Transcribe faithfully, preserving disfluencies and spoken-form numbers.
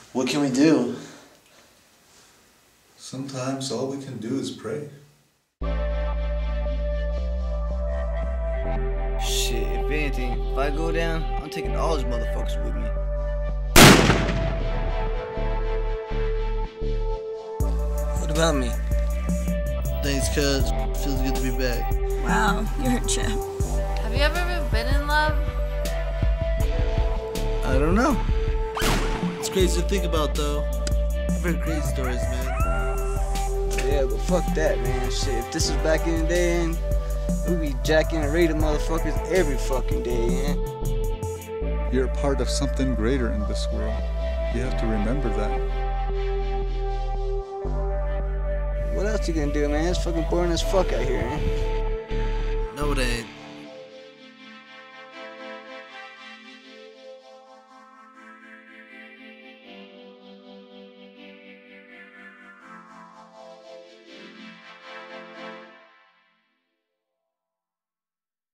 What can we do? Sometimes all we can do is pray. Shit, if anything, if I go down, I'm taking all these motherfuckers with me. What about me? Thanks, cuz. Feels good to be back. Wow, you're a champ. Have you ever been in love? I don't know. It's crazy to think about, though. I've heard crazy stories, man. Yeah, but fuck that, man. Shit, if this was back in the day, and we'd be jacking and raiding motherfuckers every fucking day, man. You're a part of something greater in this world. You have to remember that. What else you gonna do, man? It's fucking boring as fuck out here, man. No, it ain't.